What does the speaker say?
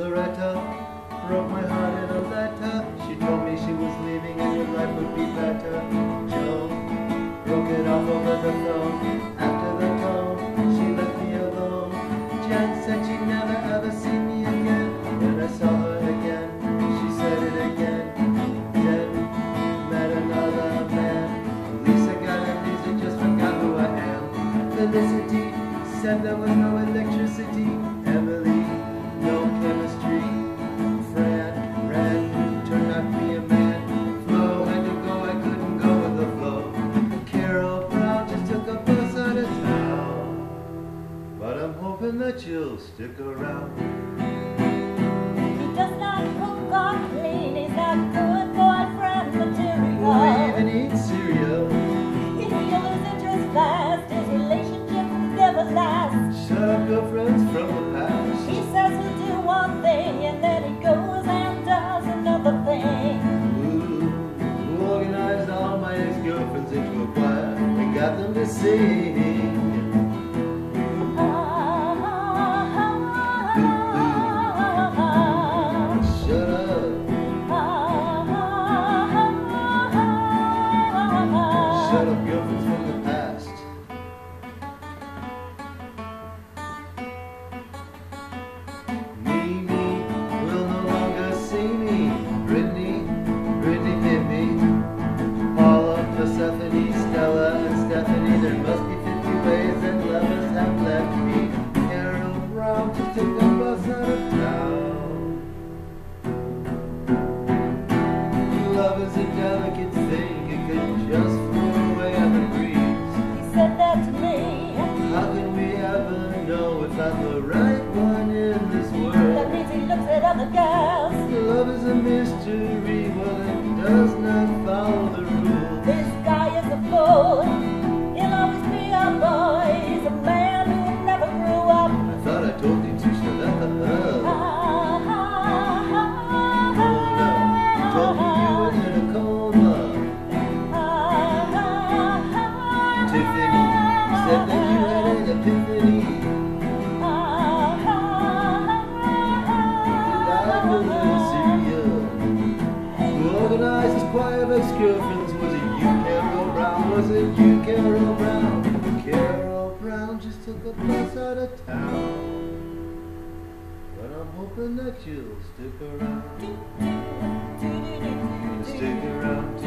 Loretta broke my heart in a letter. She told me she was leaving and your life would be better. Joe broke it off over the phone. After the tone, she left me alone. Jen said she'd never ever see me again. When I saw her again, she said it again. Jen met another man. Lisa got amnesia, just forgot who I am. Felicity said there was no electricity. Emily, no chemistry. Fran, Red, turned out to be a man. Flo had to go, I couldn't go with the flow. Carol Brown just took a bus out of town. But I'm hoping that you'll stick around. He does not cook or clean, he's not good boyfriend material. Or even eat cereal. If you lose interest fast, his relationship never lasts. Shut up, girlfriends from the past. He says he'll do one thing and then he goes and does another thing. Who organized all my ex-girlfriends into a choir and got them to sing? Shut up. Shut up, girlfriends from the past. Mimi will no longer see me. Brittany hit me. Paula, Persephone, Stella, and Stephanie. There must be 50 ways that lovers have left me. Carol Brown just took a bus out of town. Love is a delicate thing. It could just float away on the breeze. He said that to me. How can we ever know if I'm the right one in this That world? means he looks at other girls. Love is a mystery, well it does not follow the rules. This guy is a fool. He'll always be a boy. He's a man who never grew up. I thought I told you to shut up. Told me you were in a coma. Tiffany said that you had an epiphany. Life was in Syria. Who organized this choir of ex-girlfriends? Was it you, Carol Brown? Was it you, Carol Brown? Carol Brown just took a bus out of town. But I'm hoping that you'll stick around. Stick around.